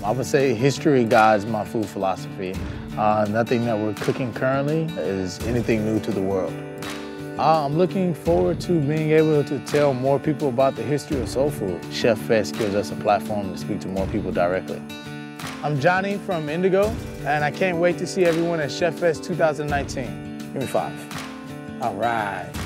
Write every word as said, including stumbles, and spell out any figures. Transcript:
I would say history guides my food philosophy. Uh, nothing that we're cooking currently is anything new to the world. Uh, I'm looking forward to being able to tell more people about the history of soul food. Chef Fest gives us a platform to speak to more people directly. I'm Johnny from Indigo, and I can't wait to see everyone at Chef Fest two thousand nineteen. Give me five. All right.